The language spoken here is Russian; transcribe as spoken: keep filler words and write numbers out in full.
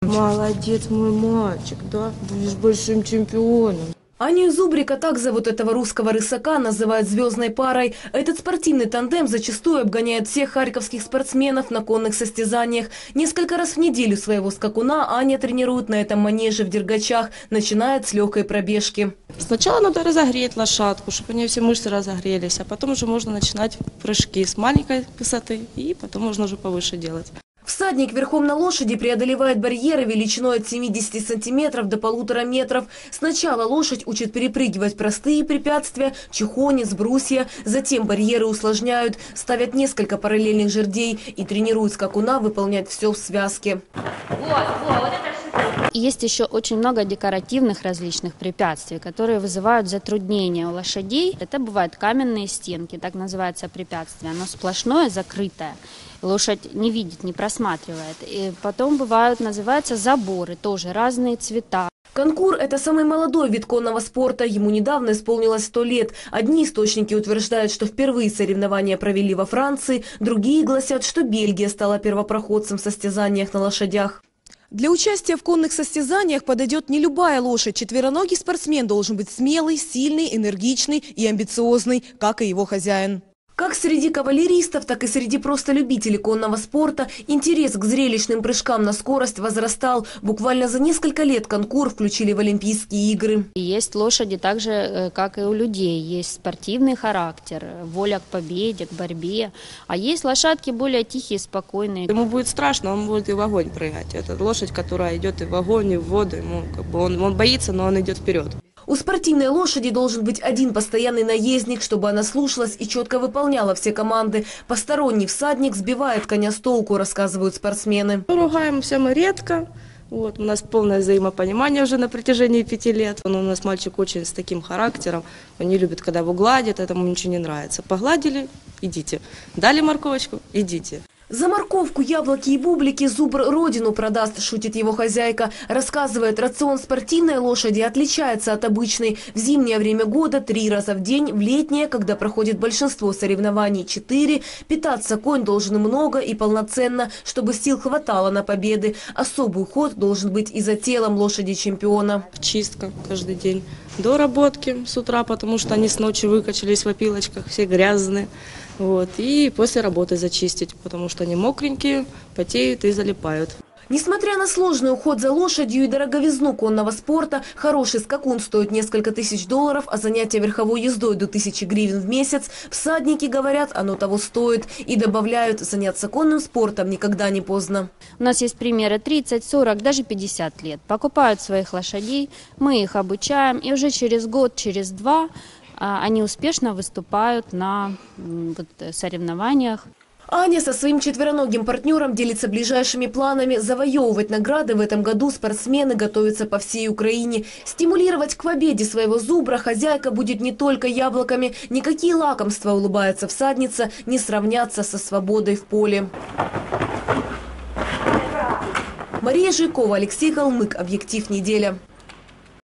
Молодец, мой мальчик, да? Будешь большим чемпионом. Аню и Зубрика, так зовут этого русского рысака, называют звездной парой. Этот спортивный тандем зачастую обгоняет всех харьковских спортсменов на конных состязаниях. Несколько раз в неделю своего скакуна Аня тренирует на этом манеже в Дергачах, начинает с легкой пробежки. Сначала надо разогреть лошадку, чтобы у нее все мышцы разогрелись, а потом уже можно начинать прыжки с маленькой высоты, и потом можно уже повыше делать. Всадник верхом на лошади преодолевает барьеры величиной от семидесяти сантиметров до полутора метров. Сначала лошадь учат перепрыгивать простые препятствия, чехонец, брусья. Затем барьеры усложняют, ставят несколько параллельных жердей и тренируют скакуна выполнять все в связке. Вот, вот, вот это... Есть еще очень много декоративных различных препятствий, которые вызывают затруднения у лошадей. Это бывают каменные стенки, так называется препятствие. Оно сплошное, закрытое. Лошадь не видит, не просматривает. И потом бывают, называются заборы, тоже разные цвета. Конкур – это самый молодой вид конного спорта. Ему недавно исполнилось сто лет. Одни источники утверждают, что впервые соревнования провели во Франции, другие гласят, что Бельгия стала первопроходцем в состязаниях на лошадях. Для участия в конных состязаниях подойдет не любая лошадь. Четвероногий спортсмен должен быть смелый, сильный, энергичный и амбициозный, как и его хозяин. Как среди кавалеристов, так и среди просто любителей конного спорта интерес к зрелищным прыжкам на скорость возрастал. Буквально за несколько лет конкур включили в Олимпийские игры. Есть лошади так же, как и у людей. Есть спортивный характер, воля к победе, к борьбе. А есть лошадки более тихие, спокойные. Ему будет страшно, он будет и в огонь прыгать. Это лошадь, которая идет и в огонь, и в воду. Ему, как бы, он, он боится, но он идет вперед. У спортивной лошади должен быть один постоянный наездник, чтобы она слушалась и четко выполняла все команды. Посторонний всадник сбивает коня с толку, рассказывают спортсмены. Ругаемся мы редко. Вот, у нас полное взаимопонимание уже на протяжении пяти лет. Он у нас мальчик очень с таким характером. Он не любит, когда его гладят, этому ничего не нравится. Погладили – идите. Дали морковочку – идите. За морковку, яблоки и бублики зубр родину продаст, шутит его хозяйка. Рассказывает, рацион спортивной лошади отличается от обычной. В зимнее время года три раза в день, в летнее, когда проходит большинство соревнований, четыре. Питаться конь должен много и полноценно, чтобы сил хватало на победы. Особый уход должен быть и за телом лошади-чемпиона. Чистка каждый день. До работки с утра, потому что они с ночи выкачались в опилочках, все грязные. Вот, и после работы зачистить, потому что они мокренькие, потеют и залипают. Несмотря на сложный уход за лошадью и дороговизну конного спорта, хороший скакун стоит несколько тысяч долларов, а занятия верховой ездой до тысячи гривен в месяц. Всадники говорят, оно того стоит. И добавляют, заняться конным спортом никогда не поздно. У нас есть примеры тридцать, сорок, даже пятьдесят лет. Покупают своих лошадей, мы их обучаем, и уже через год, через два они успешно выступают на вот, соревнованиях. Аня со своим четвероногим партнером делится ближайшими планами. Завоевывать награды в этом году спортсмены готовятся по всей Украине. Стимулировать к победе своего зубра хозяйка будет не только яблоками. Никакие лакомства, улыбается всадница, не сравнятся со свободой в поле. Мария Жиркова, Алексей Калмык. Объектив неделя.